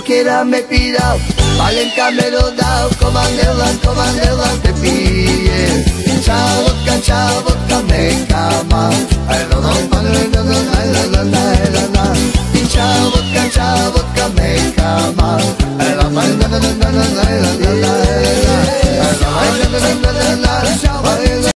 cualquiera me pida, Valenca me lo da, comandela te pide. Chaboca me cama, chaboca me cama,